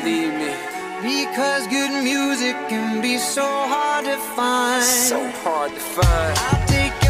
believe me. Because good music can be so hard to find. So hard to find. I'll take